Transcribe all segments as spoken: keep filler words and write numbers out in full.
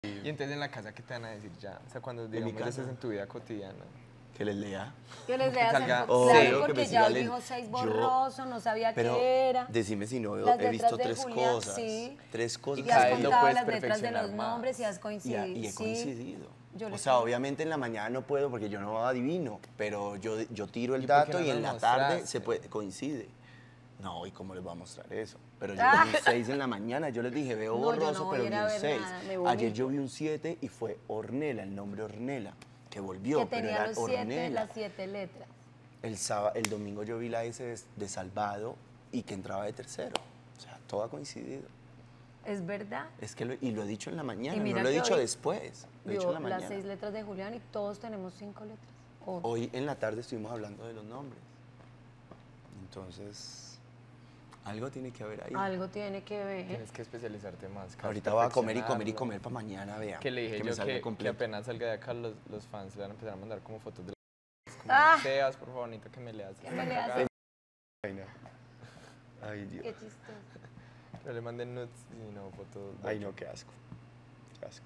Y entonces en la casa, ¿qué te van a decir ya? O sea, cuando digamos ya estás en tu vida cotidiana. Que les lea. Que les leas el salga- claro, Obvio, que porque me ya siga dijo leyendo. seis Yo- borroso, no sabía Pero qué era. decime si no, Las he visto letras de tres Julián, cosas. sí. Tres cosas. Y has cada vez lo contado puedes las letras de perfeccionar los más. nombres y has Y, coincidido. a- y he sí. coincidido. Yo O le sea, creo. obviamente en la mañana no puedo porque yo no adivino, pero yo, yo tiro el ¿Y por qué dato no y en nos la tarde mostraste? se puede, coincide. No, ¿y cómo les voy a mostrar eso? Pero yo Ah. vi un seis en la mañana, yo les dije, veo No, yo no borroso, voy pero a ir vi a un ver seis. nada, me Ayer vomito. yo vi un siete y fue Ornella, el nombre Ornella, que volvió, Que pero tenía era los siete, Ornella. las siete letras. El, sábado, el domingo yo vi la S de, de Salvado y que entraba de tercero. O sea, todo ha coincidido. ¿Es verdad? Es que lo, y lo he dicho en la mañana, Y no mira lo he que dicho hoy después. Lo he dicho Vio en la mañana. las seis letras de Julián y todos tenemos cinco letras. O- Hoy en la tarde estuvimos hablando de los nombres. Entonces, algo tiene que haber ahí. Algo tiene que ver. Tienes que especializarte más. cada Ahorita vez voy a comer y comer y perfeccionarlo. comer para mañana, vea. Que le dije me yo salga que, que completo. apenas salga de acá los, los fans le van a empezar a mandar como fotos de la... Como, Ah. Sebas, por favor, necesito que me leas. Que me leas. Ay, no. Ay, Dios. Qué chistoso. No le manden nudes, sino fotos. de- Ay, no, qué asco. Qué asco.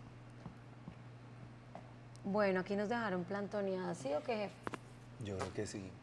Bueno, aquí nos dejaron plantoneadas, ¿sí o qué, jefe? Yo creo que sí.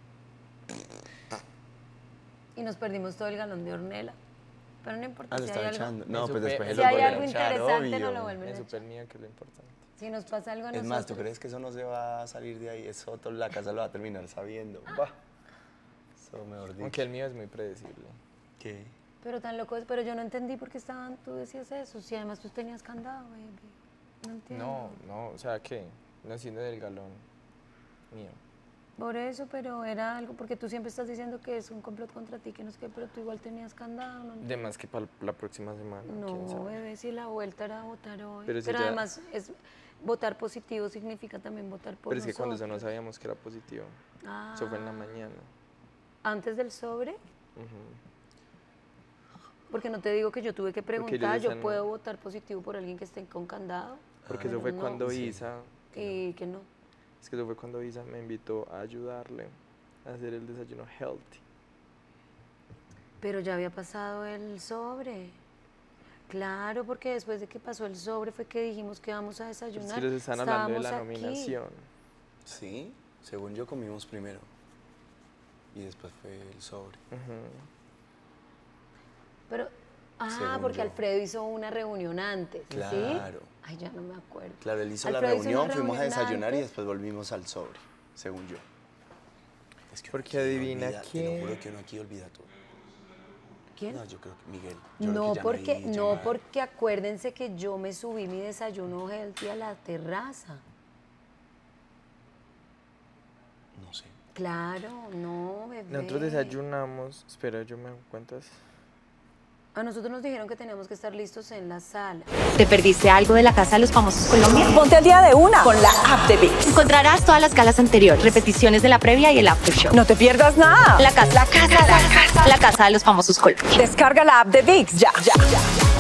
Y nos perdimos todo el galón de Ornella. Pero no importa Ah, lo si hay estaba algo. echando. Me No, pues supe- después Si se los hay vuelven algo a echar, interesante, no obvio. lo vuelven a Es echar. súper mío, que es lo importante. Si nos pasa algo a Es nosotros. más, ¿tú crees que eso no se va a salir de ahí? Eso toda la casa lo va a terminar sabiendo. Bah. Eso mejor dicho. Aunque el mío es muy predecible. ¿Qué? Pero tan loco es, pero yo no entendí por qué estaban, tú decías eso. Si además tú tenías candado, baby. No entiendo. No, no, o sea, ¿qué? No siendo del galón mío. Por eso, pero era algo, porque tú siempre estás diciendo que es un complot contra ti, que no sé qué, pero tú igual tenías candado. No, De más que para la próxima semana. quién no sabe. bebé, si la vuelta era votar hoy. Pero Pero, si ya- además, es, votar positivo significa también votar por Pero es que cuando eso no nosotros. sabíamos que era positivo. Ah, Eso fue en la mañana. Antes del sobre, Ujú. porque no te digo que yo tuve que Porque ellos preguntar, yo decían- puedo votar positivo por alguien que esté con candado. Porque Pero eso fue no. cuando Sí. Isa, Y que no. es que eso fue cuando Isa me invitó a ayudarle a hacer el desayuno healthy. Pero ya había pasado el sobre. Claro, porque después de que pasó el sobre fue que dijimos que íbamos a Pero es desayunar. que les están hablando de la Estábamos aquí. nominación. Sí, según yo comimos primero. Y después fue el sobre. Ujú. Pero, ah, Según porque yo. Alfredo hizo una reunión antes, ¿sí? Claro. Ay, ya no me acuerdo. Claro, él hizo Alfredo la hizo una reunión, fuimos a reunión desayunar y antes. después volvimos al sobre, según yo. Es que uno Porque aquí adivina olvida, Te quién. lo juro que uno aquí olvida todo. ¿Quién? No, yo creo que Miguel. Yo creo No, que ya porque, hay no, llamada. porque acuérdense que yo me subí mi desayuno healthy a la terraza. No sé. Claro, no, bebé. Nosotros desayunamos. Espera, yo me hago cuentas. A nosotros nos dijeron que teníamos que estar listos en la sala. ¿Te perdiste algo de la Casa de los Famosos Colombia? Ponte al día de una con la app de ViX. Encontrarás todas las galas anteriores, repeticiones de la previa y el after show. No te pierdas nada. La casa, la casa, la casa, la casa de los Famosos Colombia. Descarga la app de ViX ya, ya, ya.